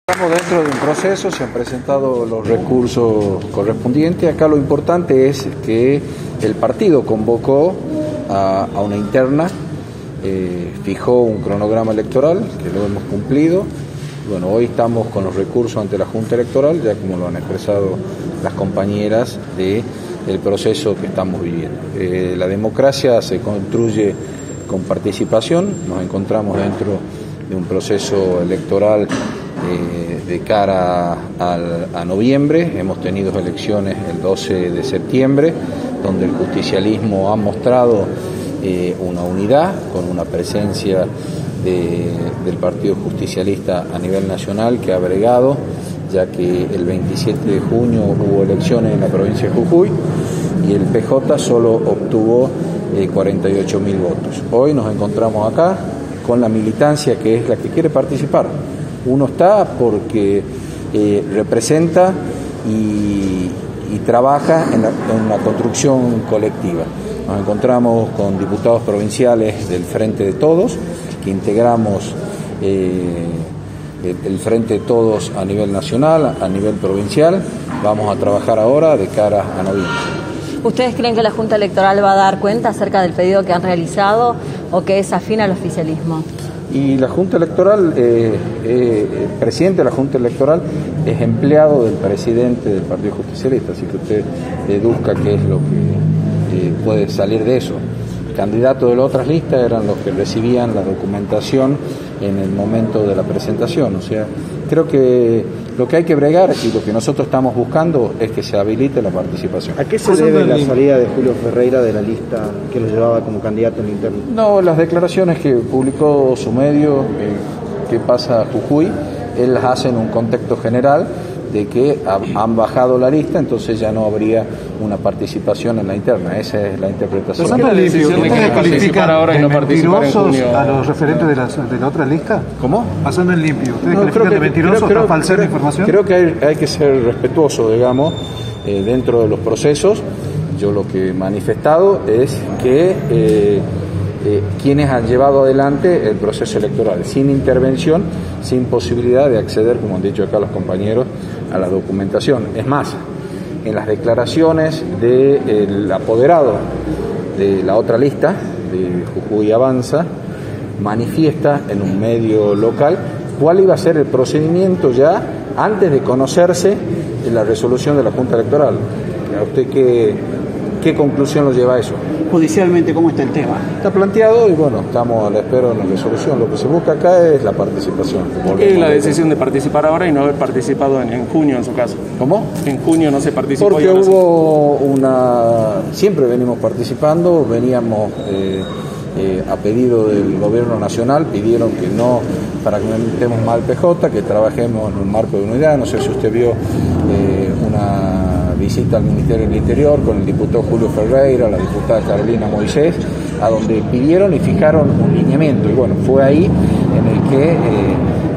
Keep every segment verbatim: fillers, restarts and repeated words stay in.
Estamos dentro de un proceso, se han presentado los recursos correspondientes. Acá lo importante es que el partido convocó a, a una interna, eh, fijó un cronograma electoral, que lo hemos cumplido. Bueno, hoy estamos con los recursos ante la Junta Electoral, ya como lo han expresado las compañeras del proceso que estamos viviendo. Eh, la democracia se construye con participación, nos encontramos dentro de un proceso electoral eh, de cara al, a noviembre. Hemos tenido elecciones el doce de septiembre, donde el justicialismo ha mostrado eh, una unidad con una presencia de, del Partido Justicialista a nivel nacional que ha bregado, ya que el veintisiete de junio hubo elecciones en la provincia de Jujuy y el P J solo obtuvo eh, cuarenta y ocho mil votos. Hoy nos encontramos acá con la militancia que es la que quiere participar. Uno está porque eh, representa y, y trabaja en la, en la construcción colectiva. Nos encontramos con diputados provinciales del Frente de Todos, que integramos eh, el, el Frente de Todos a nivel nacional, a nivel provincial. Vamos a trabajar ahora de cara a noviembre. ¿Ustedes creen que la Junta Electoral va a dar cuenta acerca del pedido que han realizado o que es afín al oficialismo? Y la Junta Electoral, eh, eh, el presidente de la Junta Electoral es empleado del presidente del Partido Justicialista, así que usted deduzca qué es lo que eh, puede salir de eso. Candidatos de las otras listas eran los que recibían la documentación en el momento de la presentación. O sea, creo que lo que hay que bregar y lo que nosotros estamos buscando es que se habilite la participación. ¿A qué se debe la salida de Julio Ferreira de la lista que lo llevaba como candidato en interno? No, las declaraciones que publicó su medio, eh, que pasa a Jujuy, él las hace en un contexto general de que han bajado la lista, entonces ya no habría una participación en la interna. Esa es la interpretación. ¿Pero no la decisión de que participar ahora y no participar en junio a los referentes de la, de la otra lista? ¿Cómo? Pasando en limpio. ¿Ustedes No, califican que, de mentirosos creo, para falsear creo, información? Creo que hay, hay que ser respetuoso, digamos, eh, dentro de los procesos. Yo lo que he manifestado es que eh, eh, quienes han llevado adelante el proceso electoral, sin intervención, sin posibilidad de acceder, como han dicho acá los compañeros, a la documentación. Es más, en las declaraciones del apoderado de la otra lista, de Jujuy Avanza, manifiesta en un medio local cuál iba a ser el procedimiento ya antes de conocerse la resolución de la Junta Electoral. ¿A usted qué, qué conclusión lo lleva a eso? Judicialmente, ¿cómo está el tema? Está planteado y bueno, estamos a la espera de la resolución. Lo que se busca acá es la participación. ¿Por qué la decisión de participar ahora y no haber participado en, en junio en su caso? ¿Cómo? En junio no se participó. Porque hubo una... Siempre venimos participando, veníamos eh, eh, a pedido del gobierno nacional, pidieron que no, para que no metemos mal P J, que trabajemos en un marco de unidad. No sé si usted vio eh, una visita al Ministerio del Interior con el diputado Julio Ferreira, la diputada Carolina Moisés, a donde pidieron y fijaron un lineamiento. Y bueno, fue ahí en el que eh, eh,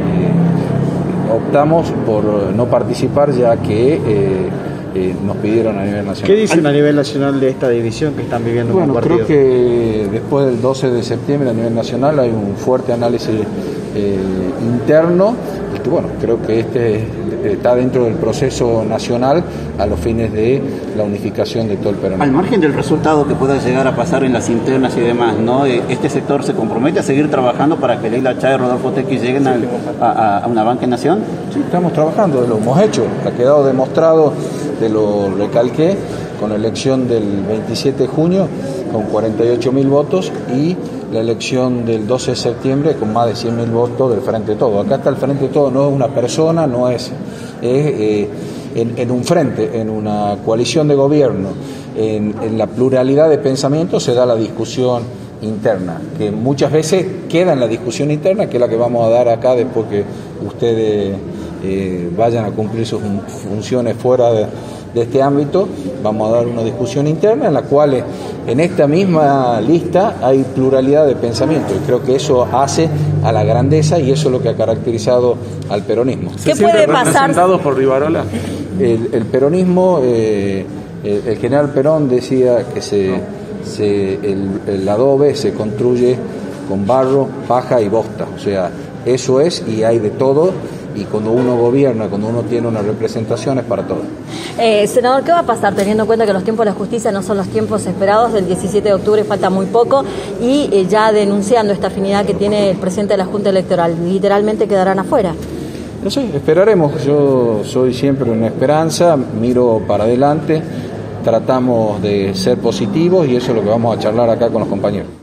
optamos por no participar, ya que eh, eh, nos pidieron a nivel nacional. ¿Qué dicen a nivel nacional de esta división que están viviendo bueno, como partido? Creo que después del doce de septiembre a nivel nacional hay un fuerte análisis eh, interno, y que bueno, creo que este está dentro del proceso nacional a los fines de la unificación de todo el peronismo. Al margen del resultado que pueda llegar a pasar en las internas y demás, ¿no? Este sector se compromete a seguir trabajando para que Leila Chá y Rodolfo Tequi lleguen a, a, a una banca en nación. Sí, estamos trabajando, lo hemos hecho, ha quedado demostrado, te lo recalqué, con la elección del veintisiete de junio con cuarenta y ocho mil votos y la elección del doce de septiembre con más de cien mil votos del Frente de Todo. Acá está el Frente de Todo, no es una persona, no es, es eh, en, en un frente, en una coalición de gobierno, en, en la pluralidad de pensamientos se da la discusión interna, que muchas veces queda en la discusión interna, que es la que vamos a dar acá después que ustedes eh, vayan a cumplir sus funciones fuera de, de este ámbito. Vamos a dar una discusión interna en la cual en esta misma lista hay pluralidad de pensamiento, y creo que eso hace a la grandeza y eso es lo que ha caracterizado al peronismo. ¿Qué puede pasar? ¿Representados por Rivarola? El, el peronismo, eh, el, el general Perón decía que se, se, el, el adobe se construye con barro, paja y bosta, o sea, eso es, y hay de todo y cuando uno gobierna, cuando uno tiene una representación es para todos. Eh, senador, ¿qué va a pasar teniendo en cuenta que los tiempos de la justicia no son los tiempos esperados? Del diecisiete de octubre falta muy poco y eh, ya denunciando esta afinidad que tiene el presidente de la Junta Electoral, literalmente quedarán afuera. No sé, esperaremos. Yo soy siempre una esperanza, miro para adelante, tratamos de ser positivos y eso es lo que vamos a charlar acá con los compañeros.